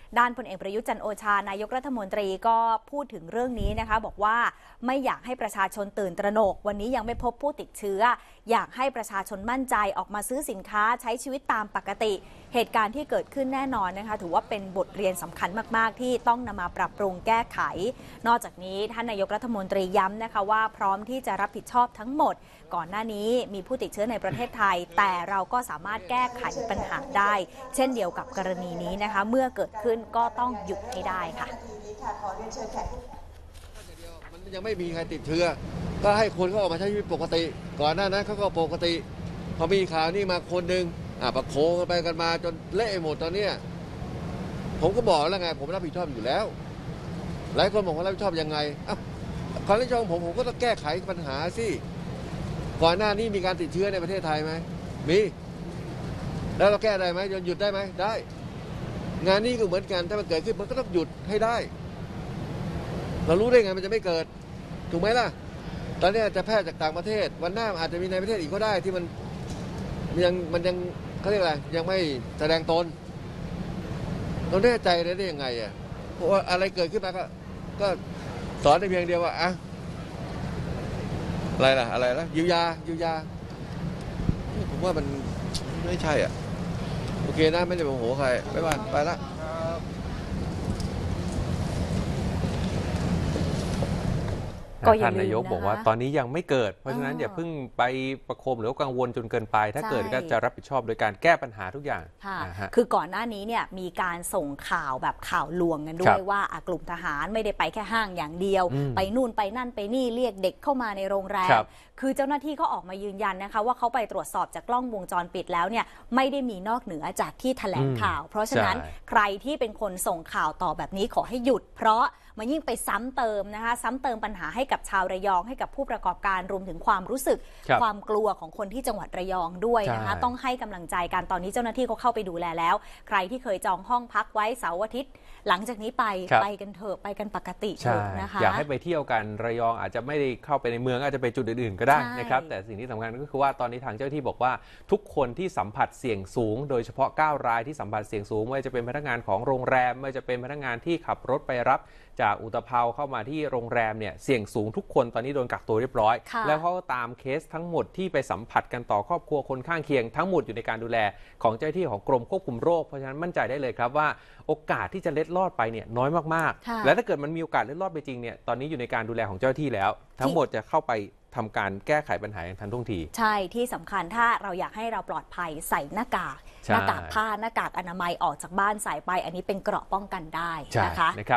ด้านพลเอกประยุทธ์จันทร์โอชานายกรัฐมนตรีก็พูดถึงเรื่องนี้นะคะบอกว่าไม่อยากให้ประชาชนตื่นตระหนกวันนี้ยังไม่พบผู้ติดเชื้ออยากให้ประชาชนมั่นใจออกมาซื้อสินค้าใช้ชีวิตตามปกติเหตุการณ์ที่เกิดขึ้นแน่นอนนะคะถือว่าเป็นบทเรียนสำคัญมากๆที่ต้องนำมาปรับปรุงแก้ไขนอกจากนี้ท่านนายกรัฐมนตรีย้ำนะคะว่าพร้อมที่จะรับผิดชอบทั้งหมดก่อนหน้านี้มีผู้ติดเชื้อในประเทศไทยแต่เราก็สามารถแก้ไขปัญหาได้เช่นเดียวกับกรณีนี้นะคะเมื่อเกิดขึ้นก็ต้องหยุดให้ได้ค่ะมันยังไม่มีใครติดเชื้อก็ให้คนเขาออกมาใช้ชีวิตปกติก่อนหน้านั้นเขาก็ปกติพอมีข่าวนี้มาคนหนึ่งประโคงกันไปกันมาจนเละหมดตอนนี้ผมก็บอกแล้วไงผมรับผิดชอบอยู่แล้วหลายคนบอกว่ารับผิดชอบยังไงความรับผิดชอบของผมก็ต้องแก้ไขปัญหาสิก่อนหน้านี้มีการติดเชื้อในประเทศไทยไหมมีแล้วเราแก้ได้ไหมหยุดได้ไหมได้งานนี้ก็เหมือนกันถ้ามันเกิดขึ้นมันก็ต้องหยุดให้ได้เรารู้ได้ไงมันจะไม่เกิดถูกไหมล่ะตอนนี้จะแพร่จากต่างประเทศวันหน้าอาจจะมีในประเทศอีกก็ได้ที่มันยังเขาเรียกอะไรยังไม่แสดงตนเราแน่ใจได้ยังไงเพราะว่าอะไรเกิดขึ้นมาก็สอนได้เพียงเดียวว่าอะไรล่ะยิวยาผมว่ามันไม่ใช่โอเคนะไม่ได้โมโหใครไม่ว่าไปละท่านนายกบอกว่าตอนนี้ยังไม่เกิดเพราะฉะนั้นอย่าเพิ่งไปประโคมหรือกังวลจนเกินไปถ้าเกิดก็จะรับผิดชอบโดยการแก้ปัญหาทุกอย่างคือก่อนหน้านี้เนี่ยมีการส่งข่าวแบบข่าวลวงกันด้วยว่ากลุ่มทหารไม่ได้ไปแค่ห้างอย่างเดียวไปนู่นไปนั่นไปนี่เรียกเด็กเข้ามาในโรงแรมคือเจ้าหน้าที่เขาออกมายืนยันนะคะว่าเขาไปตรวจสอบจากกล้องวงจรปิดแล้วเนี่ยไม่ได้มีนอกเหนือจากที่แถลงข่าวเพราะฉะนั้นใครที่เป็นคนส่งข่าวต่อแบบนี้ขอให้หยุดเพราะมันยิ่งไปซ้ำเติมนะคะซ้ำเติมปัญหาให้กับชาวระยองให้กับผู้ประกอบการรวมถึงความรู้สึกความกลัวของคนที่จังหวัดระยองด้วยนะคะต้องให้กำลังใจกันตอนนี้เจ้าหน้าที่เขาเข้าไปดูแลแล้วใครที่เคยจองห้องพักไว้เสาร์อาทิตย์หลังจากนี้ไปกันเถอะไปกันปกติเถอะนะคะอยากให้ไปเที่ยวกันระยองอาจจะไม่ได้เข้าไปในเมืองอาจจะไปจุดอื่นๆก็ได้นะครับแต่สิ่งที่สำคัญก็คือว่าตอนนี้ทางเจ้าหน้าที่บอกว่าทุกคนที่สัมผัสเสี่ยงสูงโดยเฉพาะ9 รายที่สัมผัสเสี่ยงสูงไม่ว่าจะเป็นพนักงานของโรงแรมไม่ว่าจะเป็นพนักงานที่ขับรถไปรับจากอุตภาวเข้ามาที่โรงแรมเนี่ยเสี่ยงสูงทุกคนตอนนี้โดนกักตัวเรียบร้อยแล้วเขาก็ตามเคสทั้งหมดที่ไปสัมผัสกันต่อครอบครัวคนข้างเคียงทั้งหมดอยู่ในการดูแลของเจ้าหน้าที่ของกรมควบคุมโรคเพราะฉะนั้นมั่นใจได้เลยครับว่าโอกาสที่จะเล็ดลอดไปเนี่ยน้อยมากๆและถ้าเกิดมันมีโอกาสเล็ดลอดไปจริงเนี่ยตอนนี้อยู่ในการดูแลของเจ้าหน้าที่แล้วทั้งหมดจะเข้าไปทำการแก้ไขปัญหาอย่างทันท่วงทีใช่ที่สำคัญถ้าเราอยากให้เราปลอดภัยใส่หน้ากากผ้าหน้ากากอนามัยออกจากบ้านใส่ไปอันนี้เป็นเกราะป้องกันได้นะคะ